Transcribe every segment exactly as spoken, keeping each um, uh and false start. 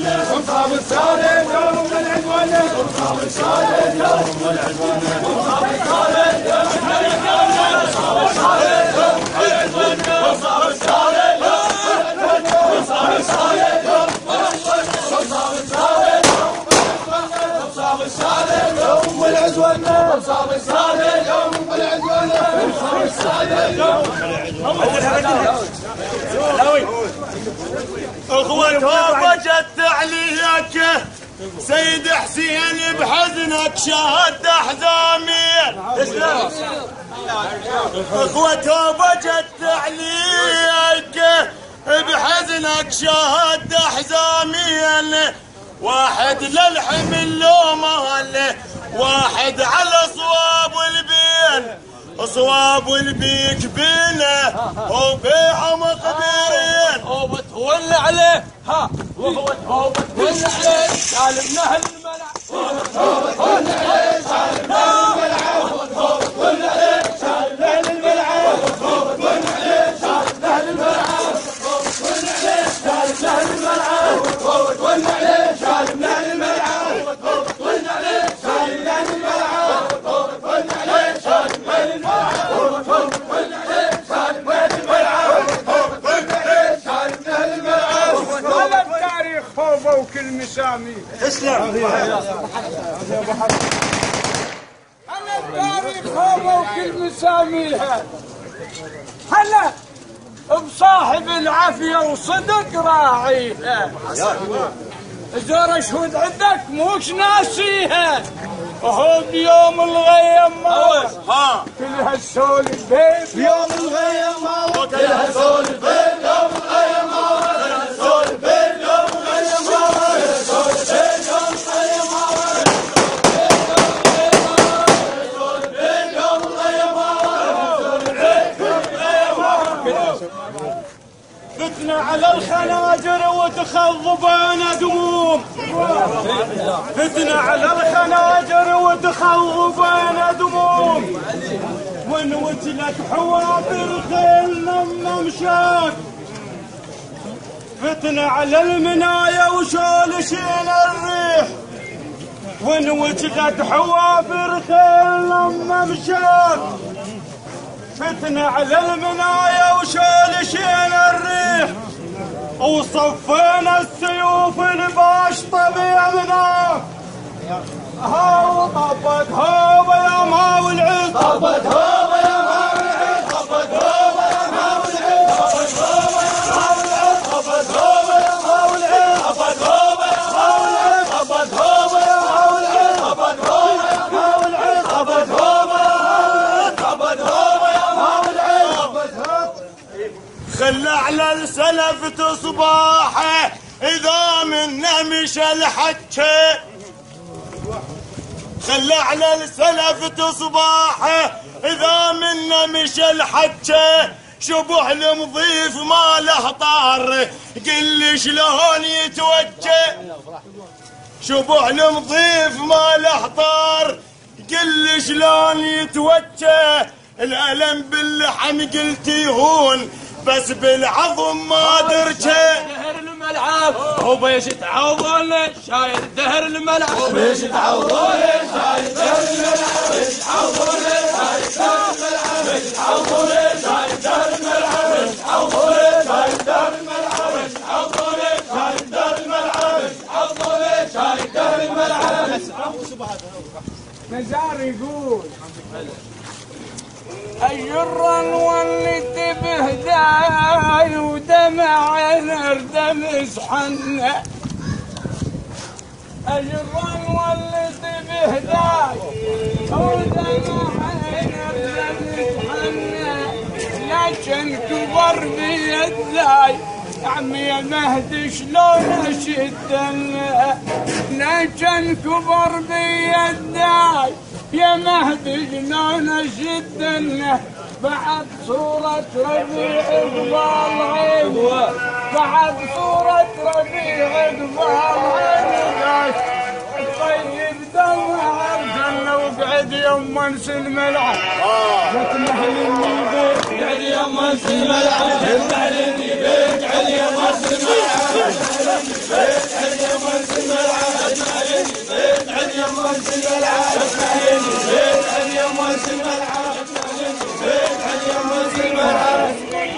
ومصاب السالم يوم العدوانة ومصاب السالم يوم العدوانة ومصاب السالم يوم العدوانة ومصاب السالم يوم العدوانة ومصاب السالم يوم العدوانة ومصاب السالم يوم ومصاب السالم يوم العدوانة ومصاب السالم يوم العدوانة ومصاب السالم يوم اخوتها بجت عليك سيد حسين بحزنك شهد احزامين. اخوتها بجت عليك بحزنك شهد احزامين، واحد للحمل لو مهله واحد على صواب البين، صواب البيك بينه وبيعمق بيرين هو بتولى عليه ها وهو هو بتولى عليه سالم نهل الملعب هو بتولى عليه سالم نهل الملعب هو بتولى عليه سالم نهل الملعب هو بتولى عليه سالم نهل الملعب هو بتولى عليه سالم نهل الملعب هو بتولى عليه سالم نهل الملعب هو بتولى عليه سالم نهل الملعب هو بتولى عليه سالم نهل الملعب هو بتولى عليه سالم نهل الملعب هو بتولى عليه سالم نهل الملعب على التاريخ خوفه وكل مسامي. تسلم. على التاريخ خوفه وكل مساميها. هلا بصاحب العافيه وصدق راعيها. زور اشهد عندك موش ناسيها، وهو بيوم الغيم موت كل هالسول البيت بيوم الغيم موت كل هالسول البيت يوم الغيم موت كل هالسول البيت يوم الغيم موت كل هالسول البيت يوم الغيم موت يوم الغيم موت. فتنة على الخناجر وتخضبنا دموم، فتنة على الخناجر وتخضبنا دموم، ونوتلك حوافر خيلنا ممشاك، فتنة على المنايا وشولشين الريح، ونوتلك حوافر خيلنا ممشاك، فتنة على المنايا وشولشين الريح، وصفينا السيوف الباش طبيعنا. هاو طبت هوبا يا ماو العز طبت هوبا يا ماو العز طبت هوبا يا ماو العز طبت هوبا يا ماو العز طبت هوبا يا ماو العز طبت هوبا يا ماو العز طبت هوبا يا ماو العز طبت هوبا يا ماو العز طبت هوبا طبت هوبا يا ماو العز طبت هوبا. خلى على السلف تصباحه اذا منا مشى الحكه، خلى على السلف تصباحه اذا منا مشى الحكه، شبح المضيف ما له طار قل لي شلون يتوجه، شبح المضيف ما له طار قل لي شلون يتوجه، الألم باللحم قلت يهون بس بالعظم ما درجه. دهر الملعب هو بيش تعوضون شاير دهر الملعب بيش تعوضون شاير دهر الملعب بيش تعوضون شاير دهر الملعب بيش تعوضون شاير دهر الملعب بيش تعوضون شاير دهر الملعب بيش تعوضون شاير دهر الملعب بيش تعوضون شاير دهر الملعب. نزار يقول الجرن ولد بهداي ودمع نردمس حنا، الجرن ولد بهداي ودمع نردمس حنا، لكن كبر بيداي عمي يا مهدي شلون اشدنا، لكن كبر بيداي يا مهدي شلون اشدنا، بعد صورة ربيع قبال عينه بعد صورة ربيع قبال عينه طيب دمع الجنة وقعد يوم انس الملعب لكن اهل النبي بيجعل يما الملعب المعلني بيجعل يما الملعب بيجعل يما الملعب المعلني بيجعل يما الملعب المعلني بيجعل يما الملعب بيجعل يما الملعب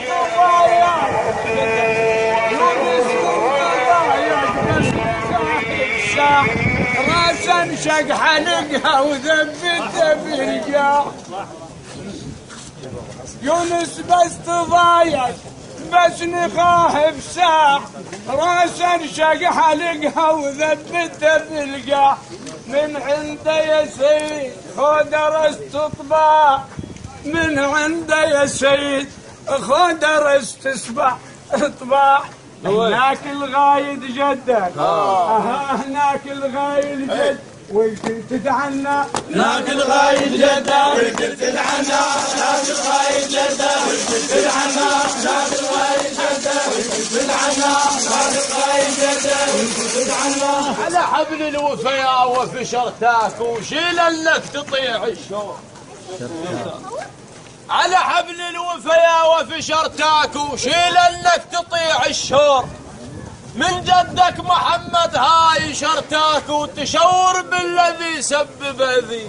راسا شق حلقها وذبته بالجاع يونس بس تضايق بس نخاه بساع راسا شق حلقها وذبته بالجاع من عنده يا سيد خذ رست طباع من عنده يا سيد خذ رست اسبع طباع هناك الغايد جدك اه هناك الغايد جد والكل تتعنى هناك الغايد جدك والكل تتعنى هناك الغايد جدك والكل تتعنى هناك الغايد جدك والكل تتعنى هناك الغايد جدك والكل تتعنى على حبل الوفاء وفي شرتاك وشيل انك تطيع الشوق على حبل الوفاء وفي شرتاك وشيل انك تطيع الشور من جدك محمد هاي شرتاك وتشور بالذي سبب ذي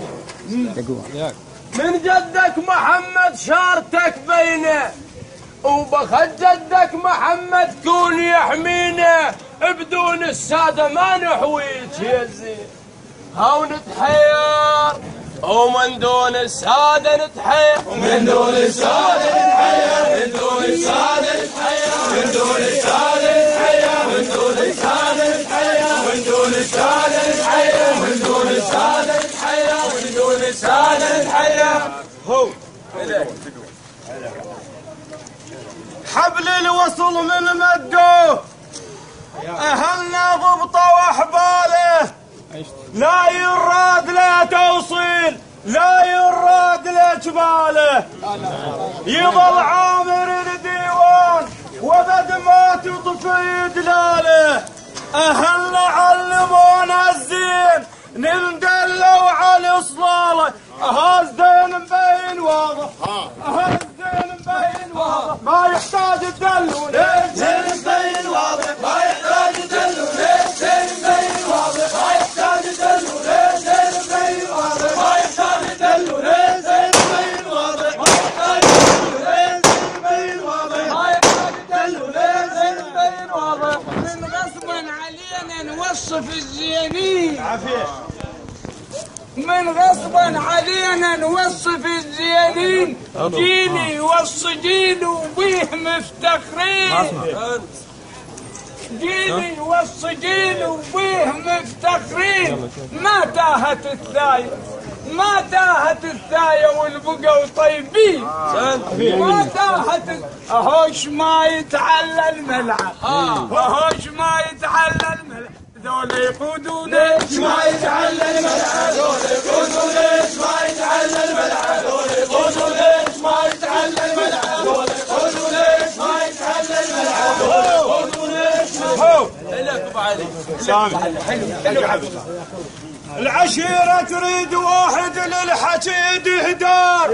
من جدك محمد شارتك بينه وبخد جدك محمد كون يحمينا بدون السادة ما نحويج يا زين هاو نتحير ومن دون السادة نتحير ومن دون السادة نتحير من دون السادة نتحير من دون السادة نتحير من دون السادة نتحير من دون السادة نتحير من دون السادة نتحير من دون السادة نتحير هو حبل الوصل من مدوه أهلنا ضبطه وأحباله لا يراد لا توصيل لا يراد لا جباله يظل عامر الديوان وبد ما تطفي دلاله أهلنا علمونا الزين ندلوا على صلاله ها الزين مبين واضح ها الزين مبين واضح ما يحتاج الدلو الزين مبين واضح ما يحتاج الدلو الزين مبين واضح ما يحتاج الدلو الزين مبين واضح ما يحتاج الدلو الزين مبين واضح ما يحتاج الدلو الزين مبين واضح ما يحتاج الدلو الزين مبين واضح من غصبا علينا نوصف الزينين عافية من غصبا علينا نوصف الزينين جيلي والصجيل وبيه مفتخرين جيلي والصجيل وبيه مفتخرين ما تاهت الثاية ما تاهت الثاية والبقوا طيبين ما تاهت اهوش ما يتعلى الملعب اهوش ما يتعلى الملعب ذول يقودون ليش ما يتعلى الملعب ذول يقودون ليش ما يتعلى الملعب ذول يقودون ليش ما يتعلى الملعب ذول يقودون ليش ما يتعلى الملعب ذول يقودون ليش هو لك ابو علي سامي حلو حلو العشيرة تريد واحد للحشيد هدار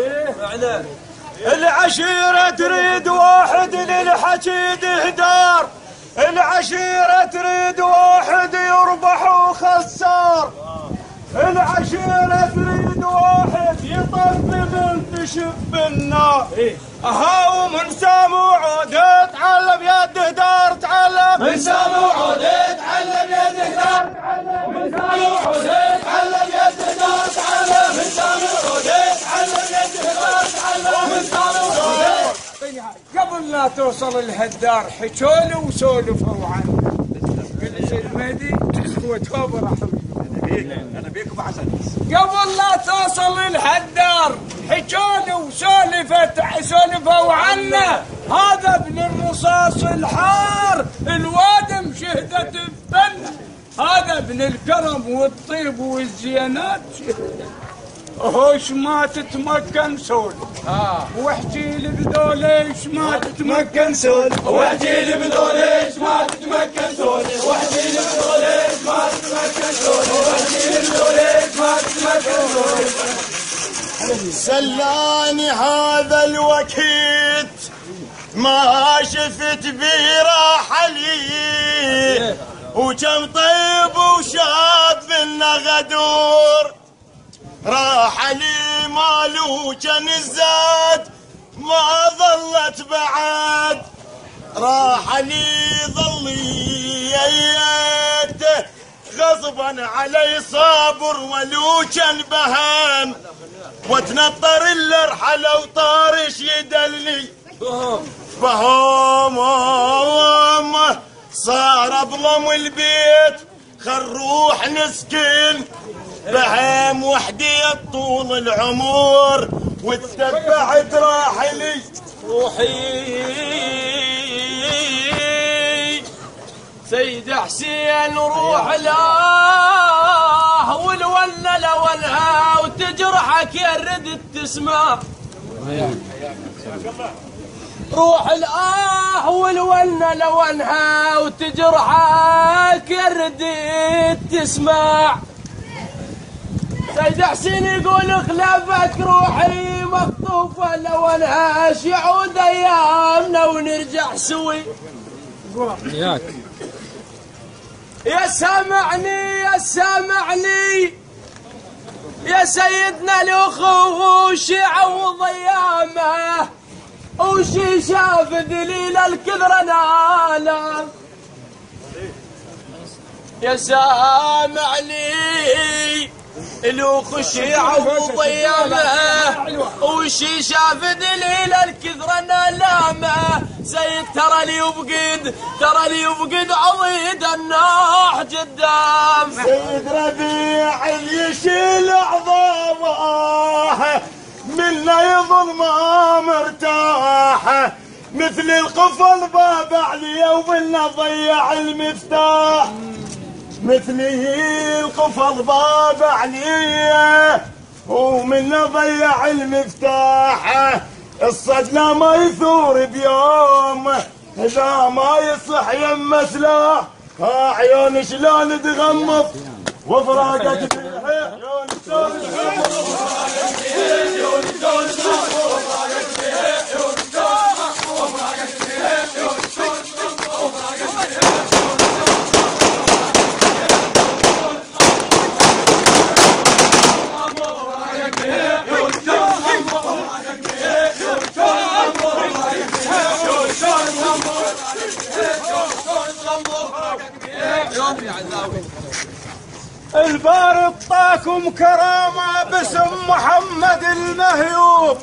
العشيرة تريد واحد للحشيد هدار العشيرة تريد واحد يربح وخسار العشيرة تريد واحد يطفي بنت شب النار هاو من سامو عود تعلم يد هدار تعلم من سامو عود تعلم يد هدار تعلم من سامو عود تعلم يد هدار تعلم من سامو عود تعلم يد هدار تعلم من سامو عود قبل لا توصل الهدار حكولي وسولفوا عنه قلت المهدي وتوب انا بيك ابو حسن قبل لا توصل الهدار حكولي وسولفت سولفوا عنه هذا ابن الرصاص الحار الوادم شهدت بفنه هذا ابن الكرم والطيب والزينات شهدت هوش ما تتمكن سولف واحكي لي بذوليش ما تتمكن سولف واحكي لي بذوليش ما تتمكن سولف واحكي لي بذوليش ما تتمكن سولف واحكي لي بذوليش ما تتمكن سولف سلاني هذا الوقت ما شفت بي راحة لي، وكم طيب وشاب إنه غدور راح لي مالو كان الزاد ما ظلت بعد، راح لي ظليت غصبا علي صابر ولو كان بهم، وتنطر الرحلة وطارش يدلني فهم صار اظلم البيت خل نروح نسكن بهم وحدي طول العمر، واتبعت راحلي روحي سيد حسين روح له والولة لولها وتجرحك يا ردت تسمع، روح الآه والولة لونها وتجرحك يا ردت تسمع. سيد حسين يقول خلافك روحي مخطوفة لونها يعود أيامنا ونرجع سوي. ياك يا سامعني يا سامعني يا سيدنا الأخو وش يعوض أيامه، وش شاف دليل الكذر ناله. يا سامعني الأخو وش يعوض أيامه، وش شاف دليل الكذر ناله. سيد ترى لي يفقد ترى لي يفقد عضيد الناح قدام. سيد ربيع يشيل عظامه منا يظل ما مرتاح، مثل القفل باب عليا وبنا ضيع المفتاح، مثل القفل باب عليا ومنا ضيع المفتاح. الصدلة ما يثور بيوم إذا ما يصح يم سلاح، عيون شلون تغمض وفراقك بيها عيون شلون البار طاكم كرامة باسم محمد المهيوب،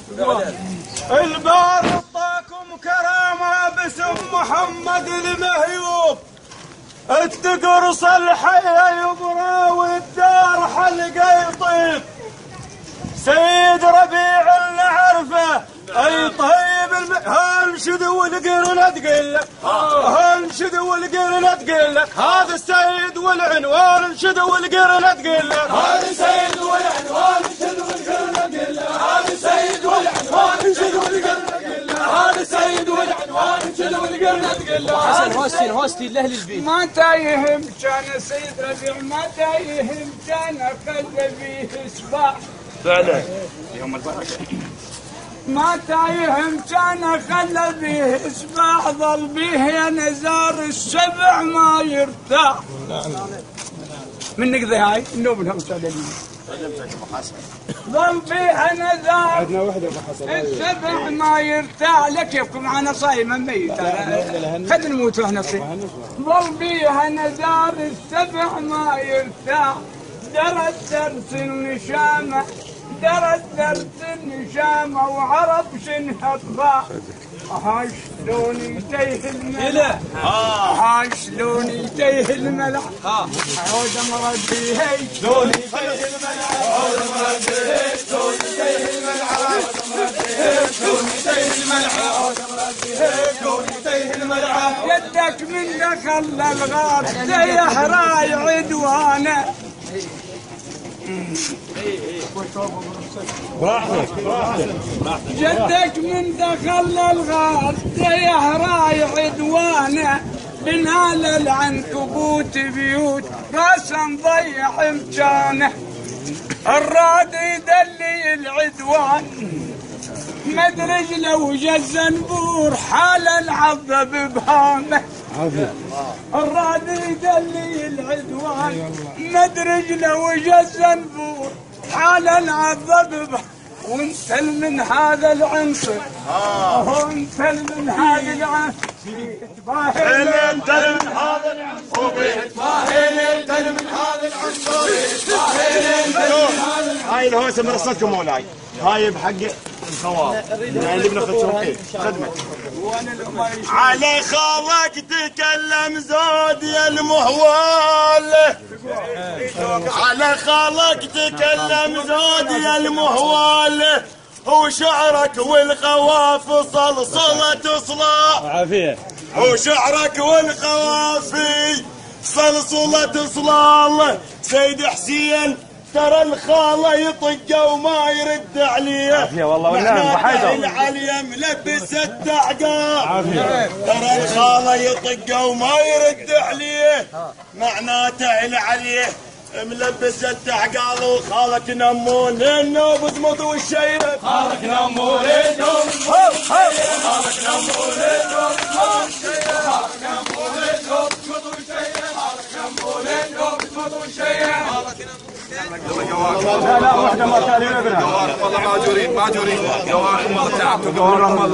البار طاكم كرامة باسم محمد المهيوب. التقرص الحية يبرى والدار حلقة يطيب، سيد ربيع اللي عرفه اي طيب الم... هنشد والقرنة تقول لك هنشد والقرنة تقول لك هذا السيد والعنوان انشد والقرنة تقول لك هذا السيد والعنوان انشد والقرنة تقول لك هذا السيد والعنوان انشد والقرنة تقول لك هذا السيد والعنوان انشد والقرنة تقول لك. حسن هوستي هوستي لاهل البيت ما تايهم كان سيد ربيع ما تايهم كان خلى فيه اصبع فعلا يوم البركة ما تايهم كان خلى فيه اصبع ظل به يا نزار السبع ما يرتاح. منك ذي هاي النوب لهم سادلين ظل فيها نزار السبع ما يرتاح. لك كيفكم معنا صايمة ميت خد نموت واحنا صيم. ظل فيها نزار السبع ما يرتاح، درت درس النشامة درت درس النشامة وعرف شنها طباع. ها شلون يتيه الملح ها شلون يتيه الملح عود مرض فيه شلون يتيه الملح عود مرض فيه شلون يتيه الملح عود مرض فيه شلون يتيه الملح عود مرض فيه شلون يتيه الملح. يدك من دخل الغار تيه راي عدوانه جدك من دخل الغار تيه راي عدوانه، بنال العنكبوت بيوت راسا ضيع امكانه. الراد يدلي العدوان مد رجله وجز نبور حال العضب بهامه. الراد يدلي العدوان مد رجله وجز نبور حال العضب بهامه. وانت من هذا العنصر وانت من هذا العنصر تباهل انت من هذا العنصر تباهل انت من هذا العنصر تباهل انت من هذا العنصر. هاي الهوسه من رصتكم مولاي، هاي بحق الخواف يعني اللي بناخذهم فيه خدمه. على خالك تكلم زود يا المهوال، على خالك تكلم زود يا المهوال، وشعرك والقواف صلصلة صلاة عافية، وشعرك والقوافي صلصلة صلال. سيد حسين ترى الخالة يطقه وما يرد عليه عافية والله والنعم وحيدر العليا ملبس التعقاب عافية. ترى الخالة يطقه وما يرد عليه معناته العليه ملبس التعقال. وخالك نمون النوب تمض والشيب خالك نمون النوب خالك نمون النوب خالك نمون النوب تمض والشيب خالك نمون النوب تمض والشيب. لا لا واحدة ما كان والله ماجورين ماجورين جوارهم والله تعبتوا جوارهم.